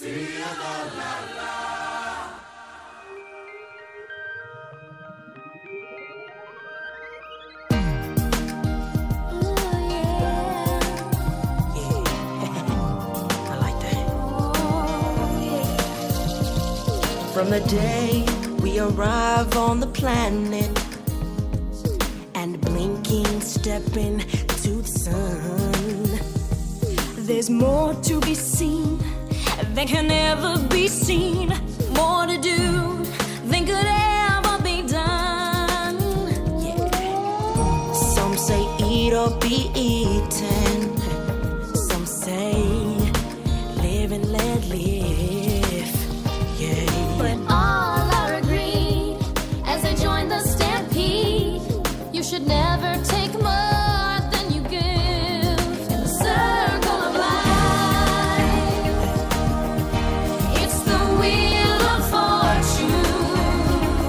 From the day we arrive on the planet and blinking, stepping to the sun, there's more to be seen than can ever be seen, more to do than could ever be done. Yeah. Some say eat or be eaten, some say live and let live. Yeah. But all are agreed as they join the stampede, you should never take more than you give. In the circle of life, it's the wheel of fortune,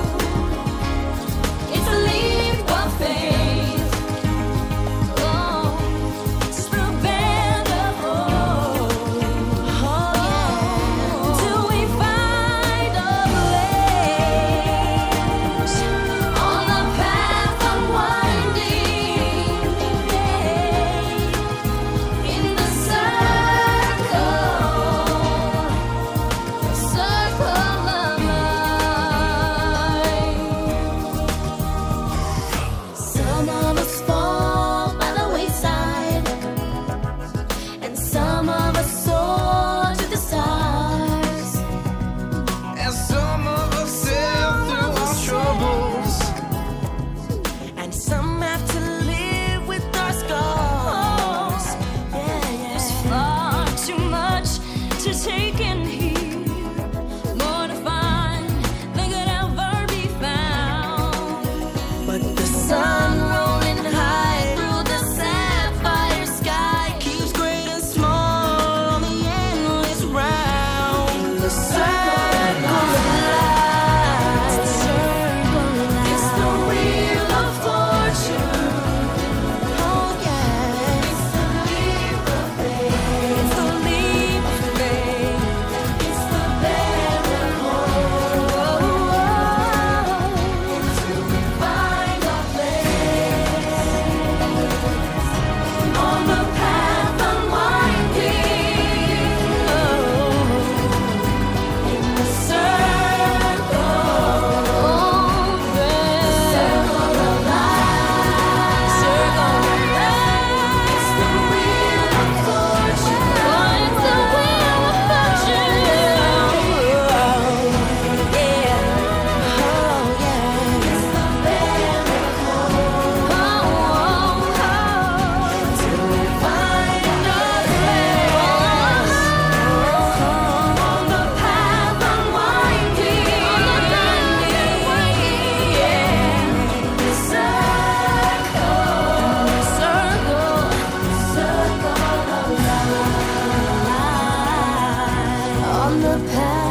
it's a leap of faith, oh, it's the band of hope. Till we find a place on the path unwinding, in the circle of life. Some of us fall by the wayside, and some of us soar to the stars. And some of us sail through our troubles. And some have to live with our scars. There's far too much to take in here, more to find than could ever be found. But the sun rolling high through the sapphire sky keeps great and small on the endless round. In the circle of life, it's the wheel of fortune. Oh yeah, it's the leap of faith. It's the leap of faith. It's the bend of hope. Until we find our place on the path unwinding. In the circle of life, it's the wheel of fortune. It's the wheel of fortune. Yeah, oh yeah, it's the bend of hope. Till we find our place on the path unwinding. Yeah, the circle of life, on the path.